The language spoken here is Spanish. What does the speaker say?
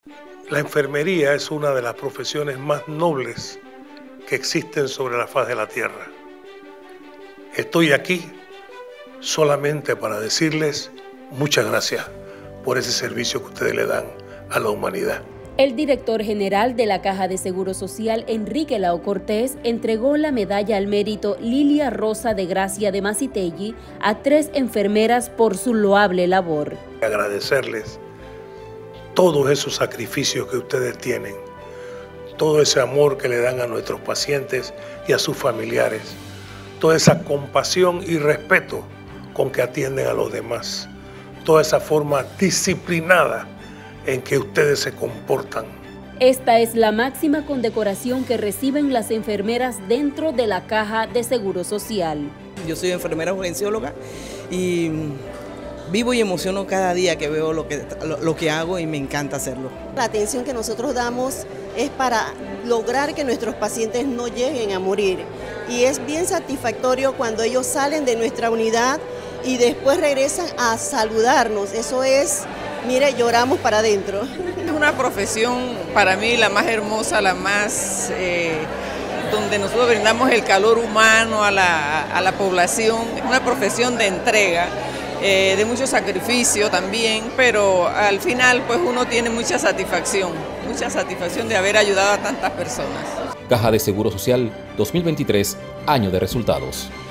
La enfermería es una de las profesiones más nobles que existen sobre la faz de la tierra. Estoy aquí solamente para decirles muchas gracias por ese servicio que ustedes le dan a la humanidad. El director general de la Caja de Seguro Social, Enrique Lao Cortés, entregó la medalla al mérito Lilia Rosa de Gracia de Masitelli a 3 enfermeras por su loable labor. Agradecerles todos esos sacrificios que ustedes tienen, todo ese amor que le dan a nuestros pacientes y a sus familiares, toda esa compasión y respeto con que atienden a los demás, toda esa forma disciplinada en que ustedes se comportan. Esta es la máxima condecoración que reciben las enfermeras dentro de la Caja de Seguro Social. Yo soy enfermera urgencióloga y vivo y emociono cada día que veo lo que hago y me encanta hacerlo. La atención que nosotros damos es para lograr que nuestros pacientes no lleguen a morir. Y es bien satisfactorio cuando ellos salen de nuestra unidad y después regresan a saludarnos. Eso es, mire, lloramos para adentro. Es una profesión para mí la más hermosa, la más donde nosotros brindamos el calor humano a la población. Es una profesión de entrega, de mucho sacrificio también, pero al final pues uno tiene mucha satisfacción de haber ayudado a tantas personas. Caja de Seguro Social 2023, año de resultados.